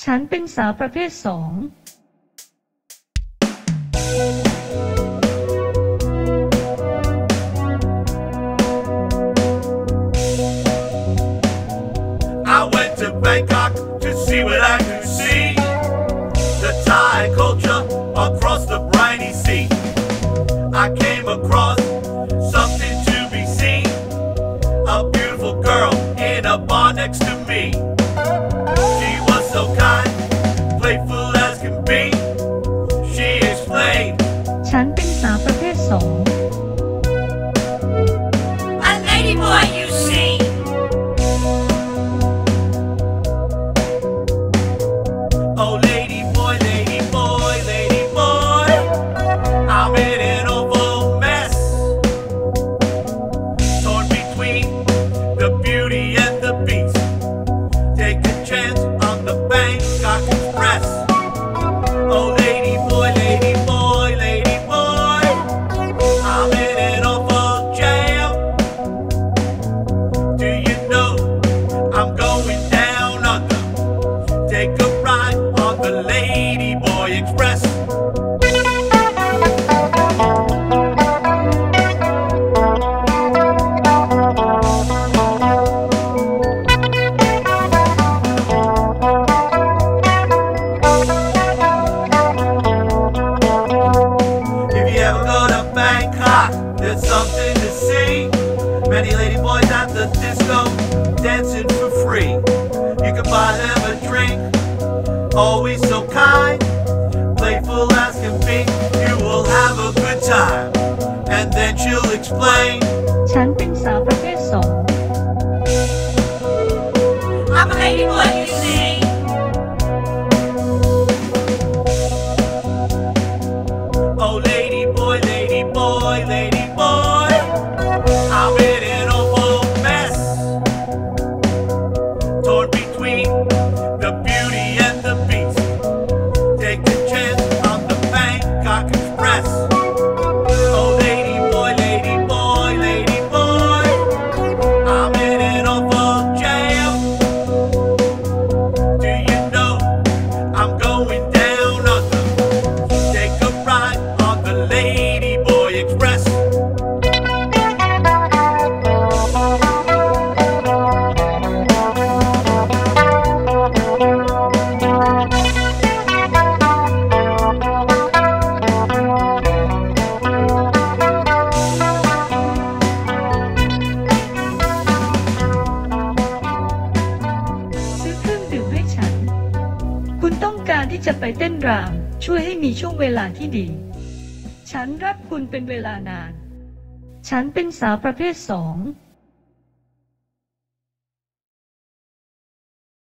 ฉันเป็นสาวประเภทสอง I went to Bangkok to see what I could see. The Thai culture across the briny sea. I came across something to be seen. A beautiful girl in a bar next to me. She was so kind, playful as can be. She explained, ฉันเป็นสาวประเภทสอง A lady boy you see. Oh lady boy, lady boy, lady boy, I'm in an awful mess, torn between the beauty and the beast. Take a chance on the Bangkok Express. Oh lady boy, lady boy, lady boy, I'm in an awful jam. Do you know I'm going down under? Take a ride on the Lady Boy Express. If you ever go to Bangkok, there's something to see. Many lady boys at the disco dancing for free. You can buy them a drink, always so kind, playful as can be. You will have a good time, and then she'll explain, ฉันเป็นสาวประเภทสอง I'm a lady boy you see. Oh lady boy, lady boy, lady boy, I'm in an awful mess, torn between the beauty and the beast. Take a chance on the Bangkok Express. Oh lady boy, lady boy, lady boy, I'm in an awful jam. Do you know I'm going down under? Take a ride on the Lady Boy Express. ซื้อเครื่องดื่มให้ฉัน คุณต้องการที่จะไปเต้นรำช่วยให้มีช่วงเวลาที่ดี ฉันรักคุณเป็นเวลานาน ฉันเป็นสาวประเภทสอง